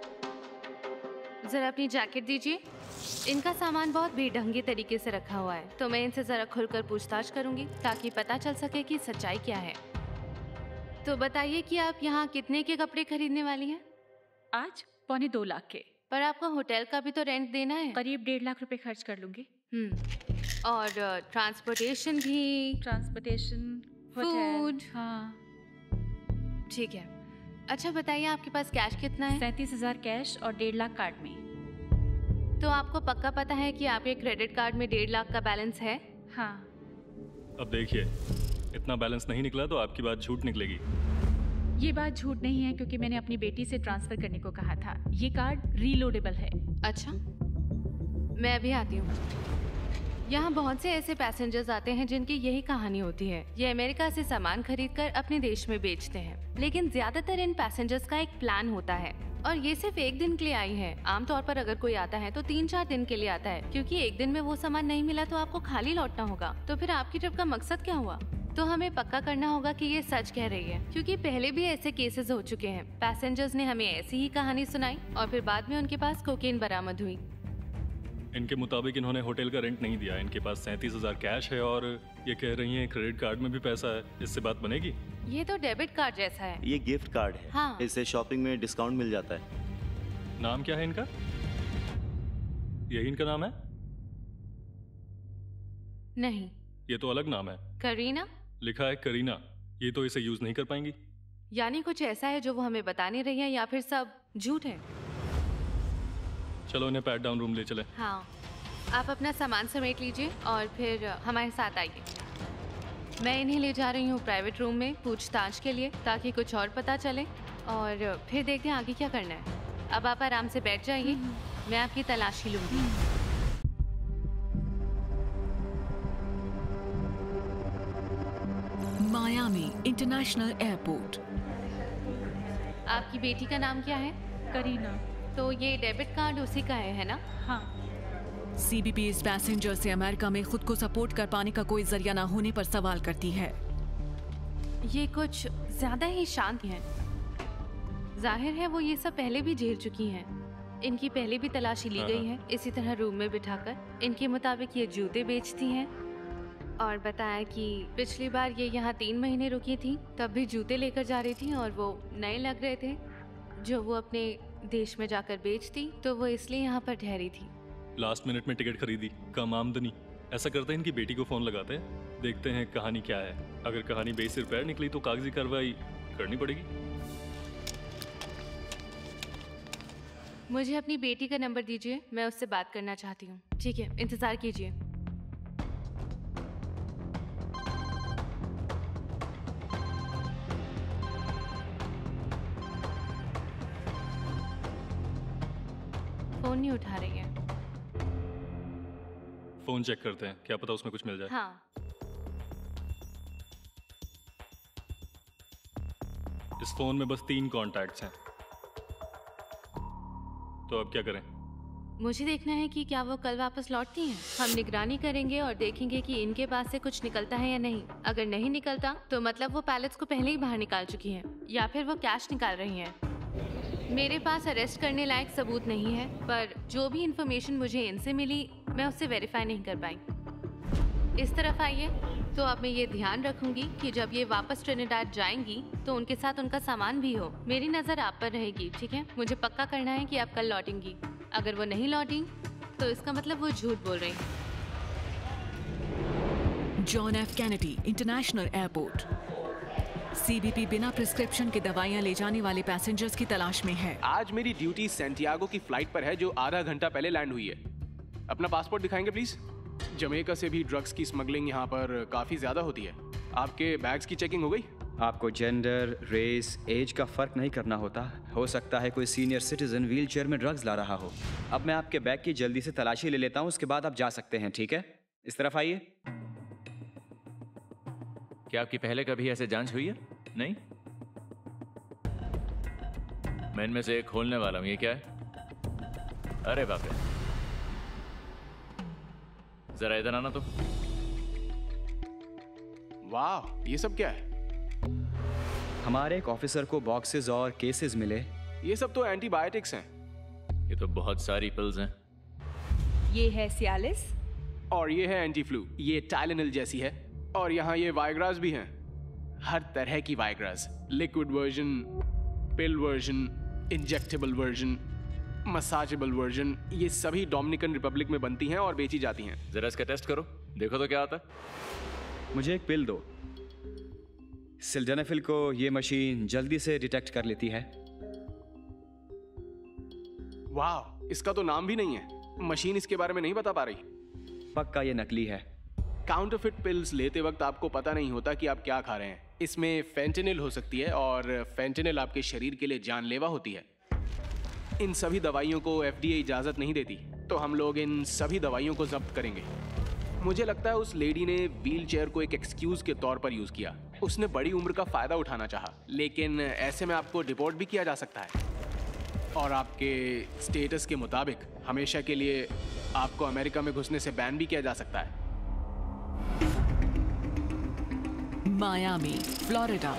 जरा अपनी जैकेट दीजिए। इनका सामान बहुत बेढंगी तरीके से रखा हुआ है, तो मैं इनसे जरा खुलकर पूछताछ करूंगी ताकि पता चल सके कि सच्चाई क्या है। तो बताइए कि आप यहाँ कितने के कपड़े खरीदने वाली हैं? आज 2.25 लाख के। पर आपको होटल का भी तो रेंट देना है। करीब 1.5 लाख रुपए खर्च कर लूंगी। और ट्रांसपोर्टेशन भी। Transportation, food. हाँ ठीक है। अच्छा बताइए आपके पास कैश कितना है? 37,000 कैश और 1.5 लाख कार्ड में। तो आपको पक्का पता है कि आपके क्रेडिट कार्ड में 1.5 लाख का बैलेंस है? हाँ। अब देखिए, इतना बैलेंस नहीं निकला तो आपकी बात झूठ निकलेगी। ये बात झूठ नहीं है क्योंकि मैंने अपनी बेटी से ट्रांसफर करने को कहा था। ये कार्ड रीलोडेबल है। अच्छा, मैं अभी आती हूँ। यहाँ बहुत से ऐसे पैसेंजर्स आते हैं जिनकी यही कहानी होती है। ये अमेरिका से सामान खरीदकर अपने देश में बेचते हैं, लेकिन ज्यादातर इन पैसेंजर्स का एक प्लान होता है और ये सिर्फ एक दिन के लिए आई है। आमतौर पर अगर कोई आता है तो 3-4 दिन के लिए आता है, क्योंकि एक दिन में वो सामान नहीं मिला तो आपको खाली लौटना होगा। तो फिर आपकी ट्रिप का मकसद क्या हुआ? तो हमें पक्का करना होगा कि ये सच कह रही है, क्योंकि पहले भी ऐसे केसेस हो चुके हैं। पैसेंजर्स ने हमें ऐसी ही कहानी सुनाई और फिर बाद में उनके पास कोकेन बरामद हुई। इनके मुताबिक इन्होंने होटल का रेंट नहीं दिया। इनके पास 37,000 कैश है और ये कह रही हैं क्रेडिट कार्ड में भी पैसा है। इससे बात बनेगी? ये तो डेबिट कार्ड जैसा है। ये गिफ्ट कार्ड है। हाँ। इससे शॉपिंग में डिस्काउंट मिल जाता है। नाम क्या है इनका? यही इनका नाम है? नहीं, ये तो अलग नाम है। करीना लिखा है करीना। ये तो इसे यूज नहीं कर पाएंगी। यानी कुछ ऐसा है जो वो हमें बता नहीं रही है, या फिर सब झूठ है? चलो इन्हें पैट डाउन रूम ले चले। हाँ, आप अपना सामान समेट लीजिए और फिर हमारे साथ आइए। मैं इन्हें ले जा रही हूँ प्राइवेट रूम में पूछताछ के लिए, ताकि कुछ और पता चले और फिर देखते हैं आगे क्या करना है। अब आप आराम से बैठ जाइए, मैं आपकी तलाशी लूंगी। Miami International Airport. आपकी बेटी का नाम क्या है? करीना। तो ये डेबिट कार्ड उसी का है ना? हाँ। सीबीपी इस पैसेंजर से अमेरिका में खुद को सपोर्ट कर पाने का कोई जरिया ना होने पर सवाल करती है। ये कुछ ज्यादा ही शांत हैं। जाहिर है वो ये सब पहले भी झेल चुकी हैं। इनकी पहले भी तलाशी ली गई है, इसी तरह रूम में बिठाकर। इनके मुताबिक ये जूते बेचती हैं और बताया कि पिछली बार ये यहाँ 3 महीने रुकी थी, तब भी जूते लेकर जा रही थी और वो नए लग रहे थे जो वो अपने देश में जाकर बेचती, तो वो इसलिए यहाँ पर ठहरी थी। लास्ट मिनट में टिकट खरीदी, कम आमदनी। ऐसा करते हैं इनकी बेटी को फोन लगाते हैं, देखते हैं कहानी क्या है। अगर कहानी बेसिर पैर निकली तो कागजी कार्रवाई करनी पड़ेगी। मुझे अपनी बेटी का नंबर दीजिए, मैं उससे बात करना चाहती हूँ। ठीक है, इंतजार कीजिए। फोन नहीं उठा रही है। फोन चेक करते हैं, क्या पता उसमें कुछ मिल जाए। हाँ। इस फोन में बस 3 कॉन्टैक्ट्स हैं, तो अब क्या करें? मुझे देखना है कि क्या वो कल वापस लौटती हैं। हम निगरानी करेंगे और देखेंगे कि इनके पास से कुछ निकलता है या नहीं। अगर नहीं निकलता तो मतलब वो पैलेट्स को पहले ही बाहर निकाल चुकी हैं, या फिर वो कैश निकाल रही हैं। मेरे पास अरेस्ट करने लायक सबूत नहीं है, पर जो भी इंफॉर्मेशन मुझे इनसे मिली मैं उससे वेरीफाई नहीं कर पाई। इस तरफ आइए। तो अब मैं ये ध्यान रखूंगी कि जब ये वापस ट्रिनिडाड जाएंगी तो उनके साथ उनका सामान भी हो। मेरी नज़र आप पर रहेगी, ठीक है? मुझे पक्का करना है कि आप कल लौटेंगी। अगर वो नहीं लौटी तो इसका मतलब वो झूठ बोल रही हैं। John F Kennedy International Airport. CBP बिना प्रिस्क्रिप्शन के दवाइयां ले जाने वाले पैसेंजर्स की तलाश में है। आज मेरी ड्यूटी सैंटियागो की फ्लाइट पर है जो आधा घंटा पहले लैंड हुई है। अपना पासपोर्ट दिखाएंगे प्लीज। जमैका से भी ड्रग्स की स्मगलिंग यहाँ पर काफी ज्यादा होती है। आपके बैग्स की चेकिंग हो गई? आपको जेंडर, रेस, एज का फर्क नहीं करना होता। हो सकता है कोई सीनियर सिटीजन व्हीलचेयर में ड्रग्स ला रहा हो। अब मैं आपके बैग की जल्दी से तलाशी ले लेता हूँ, उसके बाद आप जा सकते हैं, ठीक है? इस तरफ आइए। क्या आपकी पहले कभी ऐसे जांच हुई है? नहीं? मैं इनमें से एक खोलने वाला हूं। ये क्या है? अरे बाप रे, जरा इधर आना तो। वाह, ये सब क्या है? हमारे एक ऑफिसर को बॉक्सेस और केसेस मिले। ये सब तो एंटीबायोटिक्स हैं। ये तो बहुत सारी पिल्स हैं। ये है सियालिस और ये है एंटी फ्लू। ये टाइलेनिल जैसी है। और यहाँ ये वायग्रास भी हैं। हर तरह की Viagras, liquid version, pill version, injectable version, massageable version, ये सभी डोमिनिकन रिपब्लिक में बनती हैं और बेची जाती हैं। जरा इसका टेस्ट करो, देखो तो क्या आता है। मुझे एक पिल दो। सिल्डेनाफिल को ये मशीन जल्दी से डिटेक्ट कर लेती है। वाह, इसका तो नाम भी नहीं है। मशीन इसके बारे में नहीं बता पा रही। पक्का ये नकली है। काउंटरफिट पिल्स लेते वक्त आपको पता नहीं होता कि आप क्या खा रहे हैं। इसमें फेंटेनिल हो सकती है और फेंटेनिल आपके शरीर के लिए जानलेवा होती है। इन सभी दवाइयों को FDA इजाज़त नहीं देती, तो हम लोग इन सभी दवाइयों को जब्त करेंगे। मुझे लगता है उस लेडी ने व्हील चेयर को एक एक्सक्यूज़ के तौर पर यूज़ किया। उसने बड़ी उम्र का फ़ायदा उठाना चाहा, लेकिन ऐसे में आपको डिपोर्ट भी किया जा सकता है और आपके स्टेटस के मुताबिक हमेशा के लिए आपको अमेरिका में घुसने से बैन भी किया जा सकता है। Miami, Florida.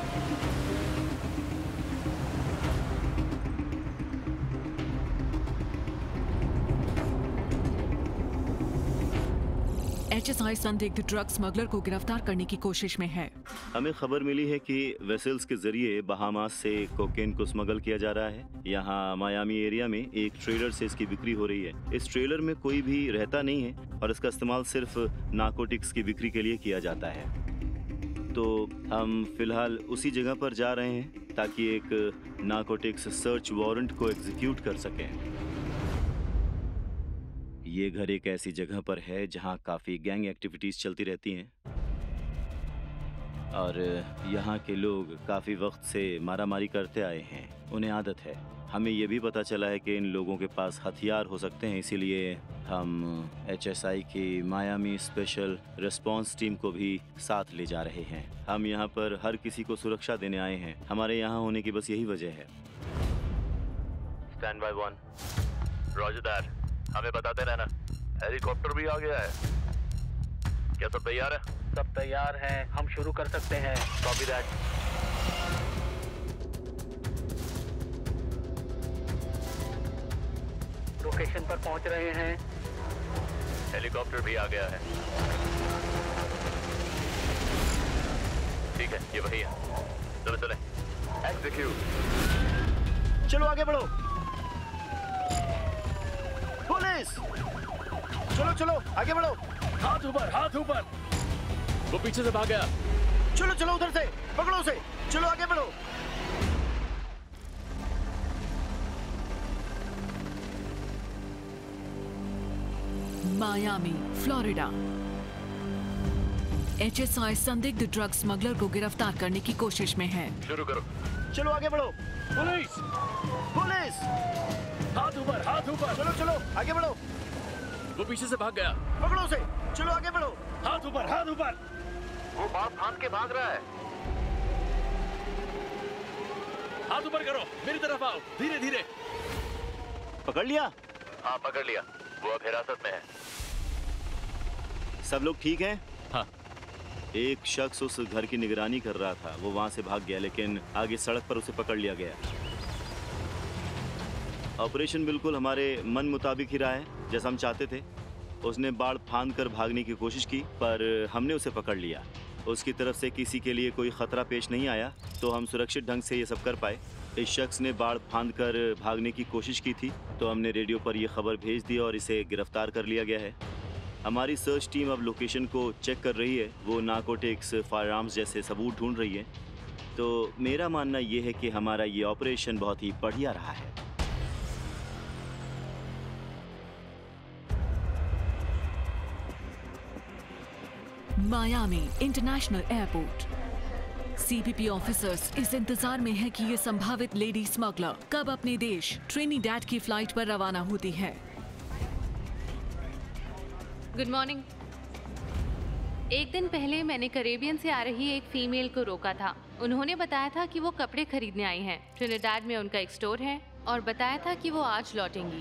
HSI संदिग्ध ड्रग स्मगलर को गिरफ्तार करने की कोशिश में है। हमें खबर मिली है कि वेसल्स के जरिए बहामास से कोकेन को स्मगल किया जा रहा है। यहाँ मायामी एरिया में एक ट्रेलर से इसकी बिक्री हो रही है। इस ट्रेलर में कोई भी रहता नहीं है और इसका इस्तेमाल सिर्फ नार्कोटिक्स की बिक्री के लिए किया जाता है। तो हम फिलहाल उसी जगह पर जा रहे हैं ताकि एक नार्कोटिक्स सर्च वारंट को एग्जीक्यूट कर सकें। ये घर एक ऐसी जगह पर है जहाँ काफ़ी गैंग एक्टिविटीज़ चलती रहती हैं और यहाँ के लोग काफ़ी वक्त से मारामारी करते आए हैं, उन्हें आदत है। हमें ये भी पता चला है कि इन लोगों के पास हथियार हो सकते हैं, इसीलिए हम HSI की मायामी स्पेशल रिस्पांस टीम को भी साथ ले जा रहे हैं। हम यहाँ पर हर किसी को सुरक्षा देने आए हैं। हमारे यहाँ होने की बस यही वजह है। Stand by 1, roger that. हमें बताते रहना। हेलीकॉप्टर भी आ गया है। क्या सब तैयार है? सब तैयार हैं, हम शुरू कर सकते हैं। Copy that. लोकेशन पर पहुंच रहे हैं। हेलीकॉप्टर भी आ गया है। ठीक है, ये वही है। चलो चले। एग्जीक्यूट। चलो आगे बढ़ो। पुलिस, चलो चलो आगे बढ़ो। हाथ ऊपर, हाथ ऊपर। वो पीछे से भाग गया। चलो चलो उधर से पकड़ो उसे। चलो आगे बढ़ो। Miami, Florida. HSI संदिग्ध ड्रग स्मगलर को गिरफ्तार करने की कोशिश में है। शुरू करो। चलो आगे बढ़ो। पुलिस, पुलिस, हाथ ऊपर, हाथ ऊपर। चलो चलो आगे बढ़ो। वो पीछे से भाग गया। पकड़ो उसे। चलो आगे बढ़ो। हाथ ऊपर, हाथ ऊपर। वो बात फांद के भाग रहा है। हाथ ऊपर करो, मेरी तरफ आओ, धीरे धीरे। पकड़ लिया? हाँ पकड़ लिया। वो अब हिरासत में है। सब लोग ठीक हैं? हाँ। एक शख्स उस घर की निगरानी कर रहा था, वो वहां से भाग गया, लेकिन आगे सड़क पर उसे पकड़ लिया गया। ऑपरेशन बिल्कुल हमारे मन मुताबिक ही रहा है, जैसा हम चाहते थे। उसने बाड़ फांद कर भागने की कोशिश की, पर हमने उसे पकड़ लिया। उसकी तरफ से किसी के लिए कोई खतरा पेश नहीं आया, तो हम सुरक्षित ढंग से ये सब कर पाए। इस शख्स ने बाड़ फांद कर भागने की कोशिश की थी, तो हमने रेडियो पर यह खबर भेज दी और इसे गिरफ्तार कर लिया गया है। हमारी सर्च टीम अब लोकेशन को चेक कर रही है। वो नार्कोटिक्स, फायरआर्म्स जैसे सबूत ढूंढ रही है। तो मेरा मानना ये है कि हमारा ये ऑपरेशन बहुत ही बढ़िया रहा है। Miami International Airport. CBP officers इस इंतजार में है कि ये संभावित लेडी स्मगलर कब अपने देश ट्रिनिडैड की फ्लाइट पर रवाना होती है। Good morning. एक दिन पहले मैंने कैरेबियन से आ रही एक फीमेल को रोका था। उन्होंने बताया था कि वो कपड़े खरीदने आई हैं। ट्रिनिडैड में उनका एक स्टोर है और बताया था कि वो आज लौटेंगी।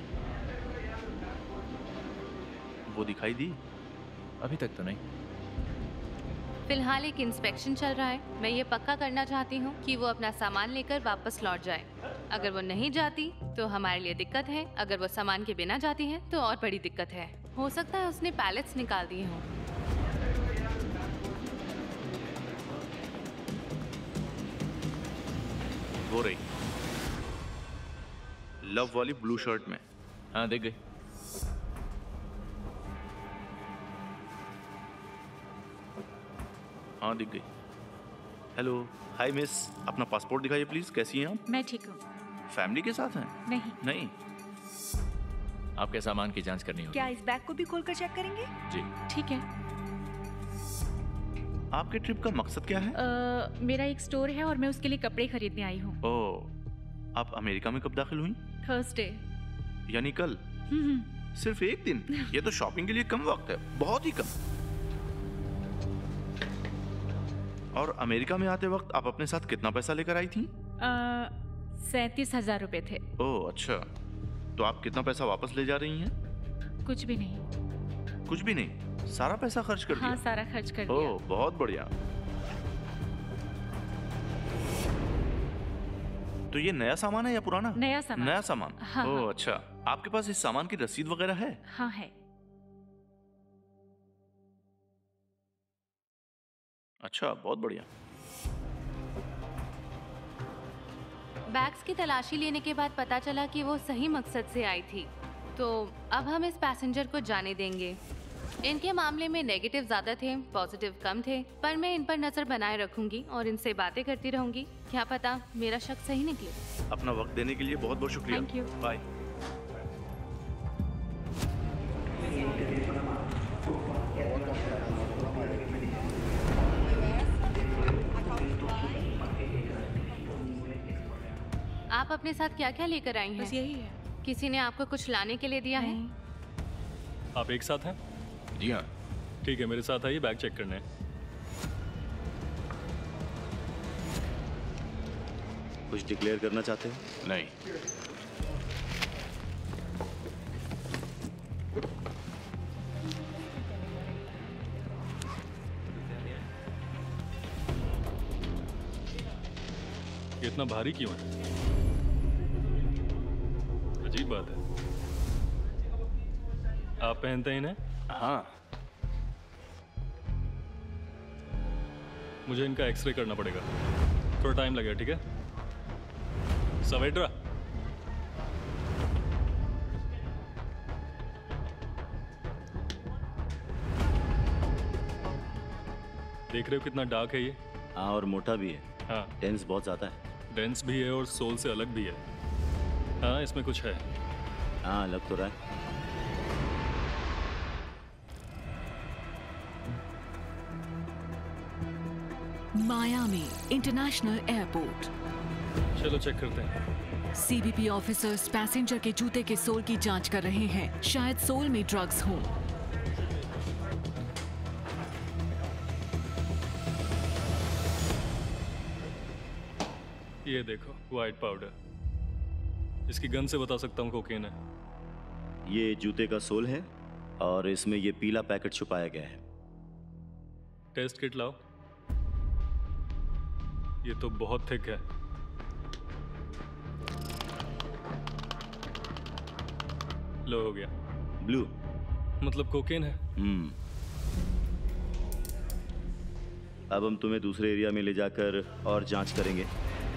वो दिखाई दी? अभी तक तो नहीं। फिलहाल एक इंस्पेक्शन चल रहा है। मैं ये पक्का करना चाहती हूँ कि वो अपना सामान लेकर वापस लौट जाए। अगर वो नहीं जाती तो हमारे लिए दिक्कत है, अगर वो सामान के बिना जाती है तो और बड़ी दिक्कत है। हो सकता है उसने पैलेट्स निकाल दिए हों। वो रही, लव वाली ब्लू शर्ट में। हाँ दिख गई। हाँ दिख गई। हेलो, हाय मिस, अपना पासपोर्ट दिखाइए प्लीज। कैसी हैं आप? मैं ठीक हूँ। फैमिली के साथ हैं? नहीं। नहीं। आपके सामान की जांच करनी होगी। क्या इस बैग को भी खोलकर चेक करेंगे? जी ठीक है। आपके ट्रिप का मकसद क्या है? मेरा एक स्टोर है और मैं उसके लिए कपड़े खरीदने आई हूँ। ओह, आप अमेरिका में कब दाखिल हुई? थर्सडे। यानी कल? सिर्फ एक दिन? ये तो शॉपिंग के लिए कम वक्त है, बहुत ही कम। और अमेरिका में आते वक्त आप अपने साथ कितना पैसा लेकर आई थी? 37,000 रुपए थे। ओह अच्छा, तो आप कितना पैसा वापस ले जा रही हैं? कुछ भी नहीं। कुछ भी नहीं? सारा पैसा खर्च कर दिया? हाँ, सारा खर्च कर दिया। ओह बहुत बढ़िया। तो ये नया सामान है या पुराना? नया सामान। नया सामान। हाँ, ओह हाँ। अच्छा, आपके पास इस सामान की रसीद वगैरह है? हाँ है। अच्छा, बहुत बढ़िया। बैग्स की तलाशी लेने के बाद पता चला कि वो सही मकसद से आई थी, तो अब हम इस पैसेंजर को जाने देंगे। इनके मामले में नेगेटिव ज्यादा थे, पॉजिटिव कम थे, पर मैं इन पर नजर बनाए रखूंगी और इनसे बातें करती रहूंगी। क्या पता मेरा शक सही निकले। अपना वक्त देने के लिए बहुत बहुत शुक्रिया। Thank you. बाय। आप अपने साथ क्या क्या लेकर आई हैं? बस यही है। किसी ने आपको कुछ लाने के लिए दिया है? आप एक साथ हैं? जी हाँ। ठीक है, मेरे साथ आइए, बैग चेक करने। कुछ डिक्लेयर करना चाहते हो? नहीं। ये इतना भारी क्यों है? अजीब बात है। आप पहनते हैं इन्हें? हाँ। मुझे इनका एक्सरे करना पड़ेगा, थोड़ा टाइम लगेगा। ठीक है सवेड्रा? देख रहे हो कितना डार्क है ये? हाँ, और मोटा भी है। हाँ, डेंस बहुत ज्यादा है। डेंस भी है और सोल से अलग भी है। हाँ, इसमें कुछ है। हाँ, अलग तो रहा है। Miami International Airport. चलो चेक करते हैं। सीबीपी ऑफिसर्स पैसेंजर के जूते के सोल की जांच कर रहे हैं, शायद सोल में ड्रग्स हों। ये देखो, व्हाइट पाउडर। इसकी गन से बता सकता हूँ कोकेन है। ये जूते का सोल है और इसमें ये पीला पैकेट छुपाया गया है। टेस्ट किट लाओ। ये तो बहुत थिक है। लो, हो गया। ब्लू मतलब कोकेन है। अब हम तुम्हें दूसरे एरिया में ले जाकर और जांच करेंगे।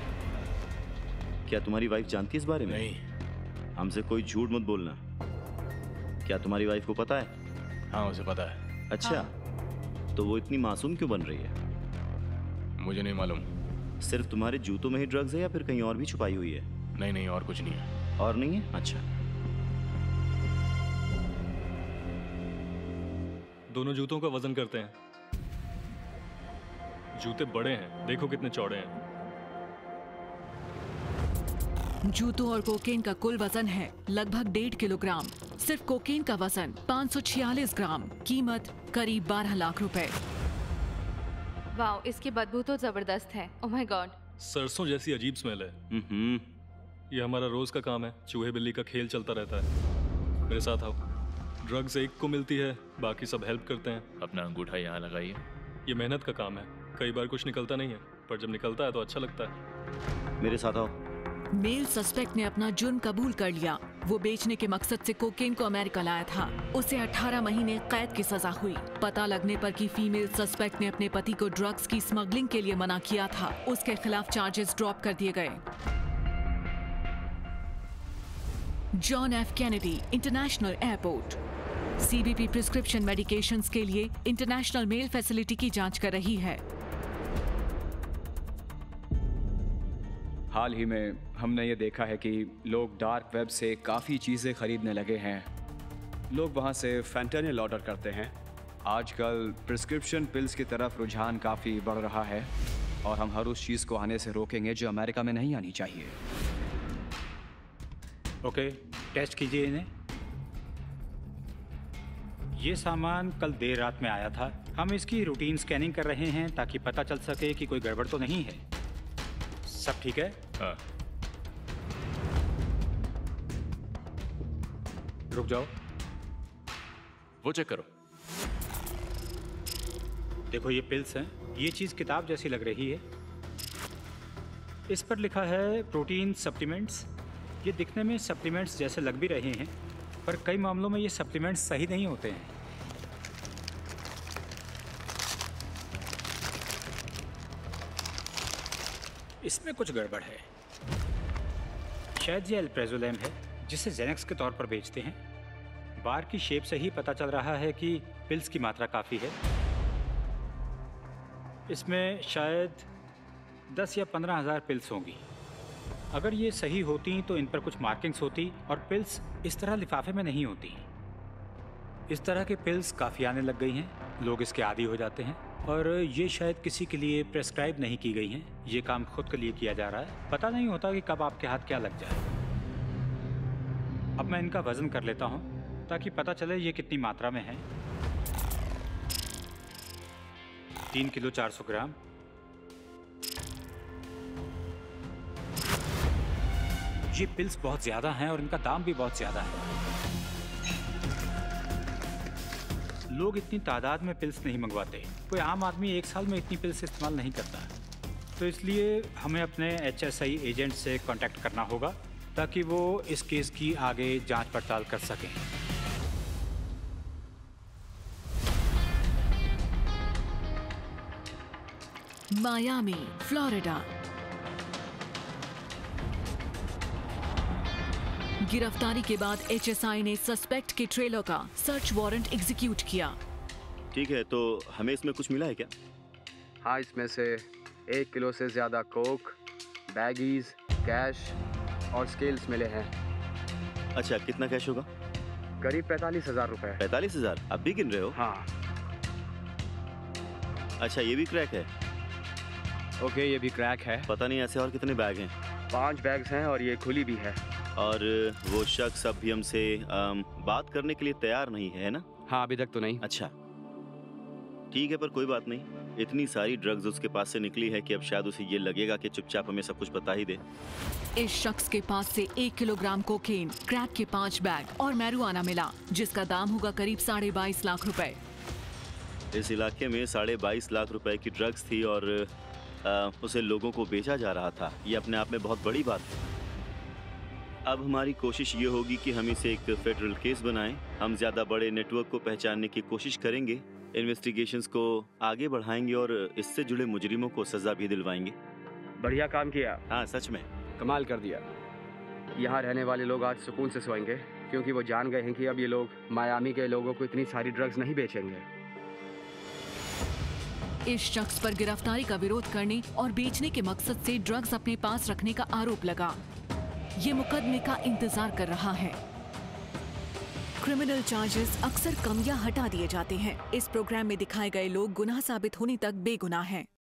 क्या तुम्हारी वाइफ जानती है इस बारे में? नहीं। हमसे कोई झूठ मत बोलना। क्या तुम्हारी वाइफ को पता है? हाँ, उसे पता है। अच्छा, तो वो इतनी मासूम क्यों बन रही है? मुझे नहीं मालूम। सिर्फ तुम्हारे जूतों में ही ड्रग्स है या फिर कहीं और भी छुपाई हुई है? नहीं नहीं, और कुछ नहीं है। और नहीं है? अच्छा। दोनों जूतों का वजन करते हैं। जूते बड़े हैं, देखो कितने चौड़े हैं। जूतों और कोकेन का कुल वजन है लगभग 1.5 किलोग्राम। सिर्फ कोकेन का वजन 546 ग्राम। कीमत करीब 12 लाख रुपए। वाओ, इसकी बदबू तो जबरदस्त है। Oh my god. सरसों जैसी अजीब स्मेल है। ये हमारा रोज का काम है, चूहे बिल्ली का खेल चलता रहता है। मेरे साथ आओ। ड्रग्स एक को मिलती है, बाकी सब हेल्प करते हैं। अपना अंगूठा यहाँ लगाइए। ये मेहनत का काम है, कई बार कुछ निकलता नहीं है, पर जब निकलता है तो अच्छा लगता है। मेरे साथ आओ। मेल सस्पेक्ट ने अपना जुर्म कबूल कर लिया। वो बेचने के मकसद से कोकेन को अमेरिका लाया था। उसे 18 महीने कैद की सजा हुई। पता लगने पर कि फीमेल सस्पेक्ट ने अपने पति को ड्रग्स की स्मगलिंग के लिए मना किया था, उसके खिलाफ चार्जेस ड्रॉप कर दिए गए। John F Kennedy International Airport. CBP prescription medications के लिए इंटरनेशनल मेल फैसिलिटी की जांच कर रही है। हाल ही में हमने ये देखा है कि लोग डार्क वेब से काफ़ी चीज़ें खरीदने लगे हैं। लोग वहाँ से फैंटेनिल ऑर्डर करते हैं। आजकल प्रिस्क्रिप्शन पिल्स की तरफ रुझान काफ़ी बढ़ रहा है और हम हर उस चीज़ को आने से रोकेंगे जो अमेरिका में नहीं आनी चाहिए। ओके, टेस्ट कीजिए इन्हें। ये सामान कल देर रात में आया था। हम इसकी रूटीन स्कैनिंग कर रहे हैं ताकि पता चल सके कि कोई गड़बड़ तो नहीं है। सब ठीक है? हाँ। रुक जाओ, वो चेक करो। देखो ये पिल्स हैं। ये चीज़ किताब जैसी लग रही है। इस पर लिखा है प्रोटीन सप्लीमेंट्स। ये दिखने में सप्लीमेंट्स जैसे लग भी रहे हैं, पर कई मामलों में ये सप्लीमेंट्स सही नहीं होते हैं। इसमें कुछ गड़बड़ है। शायद ये अल्प्रेज़ोलैम है, जिसे जेनेक्स के तौर पर बेचते हैं। बार की शेप से ही पता चल रहा है कि पिल्स की मात्रा काफ़ी है। इसमें शायद 10 या 15 हज़ार पिल्स होंगी। अगर ये सही होती तो इन पर कुछ मार्किंग्स होती और पिल्स इस तरह लिफाफे में नहीं होती। इस तरह के पिल्स काफ़ी आने लग गई हैं। लोग इसके आदी हो जाते हैं और ये शायद किसी के लिए प्रेस्क्राइब नहीं की गई हैं। ये काम खुद के लिए किया जा रहा है। पता नहीं होता कि कब आपके हाथ क्या लग जाए। अब मैं इनका वज़न कर लेता हूँ ताकि पता चले ये कितनी मात्रा में है। 3 किलो 400 ग्राम। ये पिल्स बहुत ज़्यादा हैं और इनका दाम भी बहुत ज़्यादा है। लोग इतनी तादाद में पिल्स नहीं मंगवाते। कोई आम आदमी एक साल में इतनी पिल्स इस्तेमाल नहीं करता। तो इसलिए हमें अपने HSI एजेंट से कांटेक्ट करना होगा ताकि वो इस केस की आगे जांच पड़ताल कर सकें। Miami, Florida. गिरफ्तारी के बाद HSI ने सस्पेक्ट के ट्रेलर का सर्च वारंट एग्जीक्यूट किया। ठीक है, तो हमें इसमें कुछ मिला है क्या? हाँ, इसमें से 1 किलो से ज़्यादा कोक, बैगीज, कैश और स्केल्स मिले हैं। अच्छा, कितना कैश होगा? करीब 45,000 रुपए। 45,000? अब भी गिन रहे हो? हाँ। अच्छा, ये भी क्रैक है? ओके, ये भी क्रैक है। पता नहीं ऐसे और कितने बैग हैं? 5 बैग्स हैं और ये खुली भी है। और वो शख्स अब भी हमसे बात करने के लिए तैयार नहीं है ना? हाँ, अभी तक तो नहीं। अच्छा, ठीक है, पर कोई बात नहीं। इतनी सारी ड्रग्स उसके पास से निकली है कि अब शायद उसे ये लगेगा कि चुपचाप हमें सब कुछ बता ही दे। इस शख्स के पास से 1 किलोग्राम कोकेन, क्रैक के 5 बैग और मैरिजुआना मिला, जिसका दाम होगा करीब 22.5 लाख रुपए। इस इलाके में 22.5 लाख रुपए की ड्रग्स थी और उसे लोगों को बेचा जा रहा था। ये अपने आप में बहुत बड़ी बात है। अब हमारी कोशिश ये होगी कि हम इसे एक फेडरल केस बनाएं। हम ज़्यादा बड़े नेटवर्क को पहचानने की कोशिश करेंगे, इन्वेस्टिगेशंस को आगे बढ़ाएंगे और इससे जुड़े मुजरिमों को सज़ा भी दिलवाएंगे। बढ़िया काम किया। हाँ, सच में कमाल कर दिया। यहाँ रहने वाले लोग आज सुकून से सोएंगे क्योंकि वो जान गए हैं कि अब ये लोग मायामी के लोगों को इतनी सारी ड्रग्स नहीं बेचेंगे। इस शख्स पर गिरफ्तारी का विरोध करने और बेचने के मकसद से ड्रग्स अपने पास रखने का आरोप लगा। ये मुकदमे का इंतजार कर रहा है। क्रिमिनल चार्जेस अक्सर कम या हटा दिए जाते हैं। इस प्रोग्राम में दिखाए गए लोग गुनाह साबित होने तक बेगुनाह हैं।